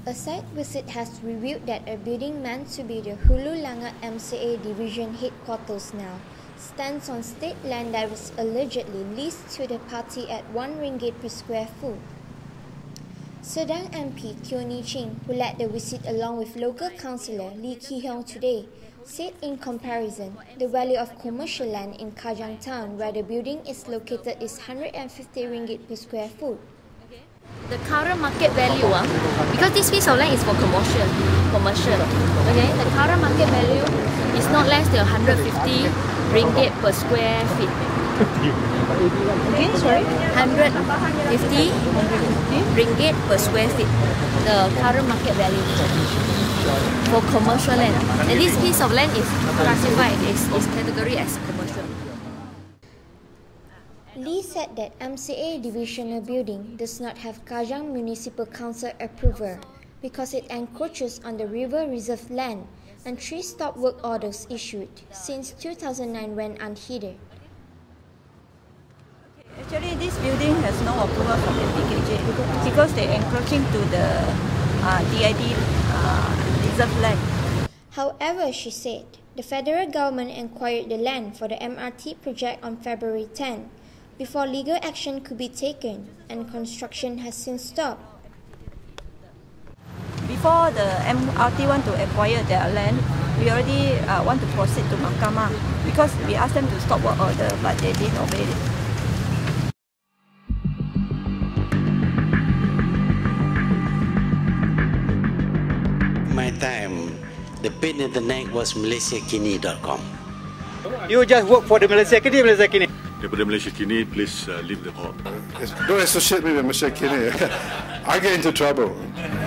A site visit has revealed that a building meant to be the Hulu Langat MCA division headquarters now stands on state land that was allegedly leased to the party at RM1 per square foot. Serdang MP Ching, who led the visit along with local councillor Lee Kee Hiong today, said in comparison, the value of commercial land in Kajang town where the building is located is RM150 per square foot. The current market value, because this piece of land is for commercial, okay, the current market value is not less than RM150 per square feet. Okay, sorry? RM150 per square feet, the current market value for commercial land. And this piece of land is classified is category as commercial. Lee said that MCA divisional building does not have Kajang Municipal Council approval because it encroaches on the river reserve land and 3 stop work orders issued since 2009 went unheeded. Actually, this building has no approval from MPKJ because they're encroaching to the DID reserve land. However, she said, the federal government acquired the land for the MRT project on February 10 before legal action could be taken, and construction has since stopped. Before the MRT want to acquire their land, we already want to proceed to Mahkamah because we asked them to stop work order, but they didn't obey it. My time, the pin in the neck was malaysiakini.com. You just work for the Malaysia Kini. Daripada Malaysia Kini, please leave the hall. Don't associate me with Malaysia Kini. I get into trouble.